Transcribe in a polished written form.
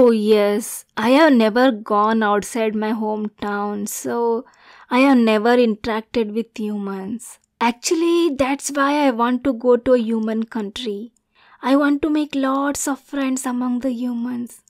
Oh, yes. I have never gone outside my hometown, so I have never interacted with humans. Actually, that's why I want to go to a human country. I want to make lots of friends among the humans.